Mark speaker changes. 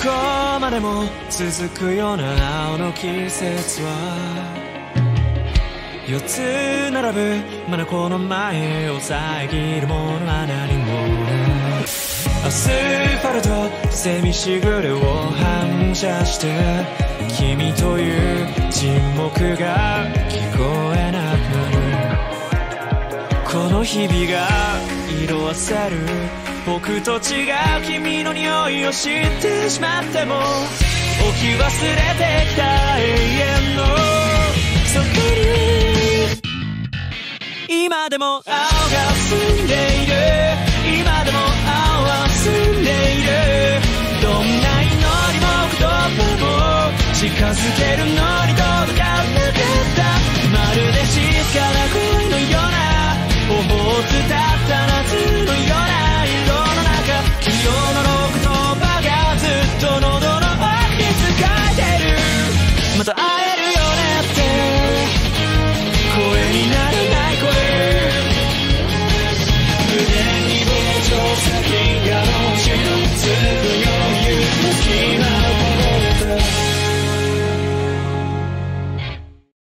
Speaker 1: こまでも続くような青の季節は4つ並ぶまだこの前を遮るものは何もないアスファルトセミしぐれを反射して君という沈黙が聞こえなくなるこの日々が色あせる僕と違う君の匂いを知ってしまっても置き忘れてきた永遠のそこに今でも青が澄んでいる今でも青は澄んでいるどんな祈りも言葉も近づけるのに届かなかったまるで静かな恋のような頬を伝った夏のような色の中昨日の言葉がずっと喉の奥に使えてるまた会えるよねって声にならない声胸に膨張する銀河の星のつくよ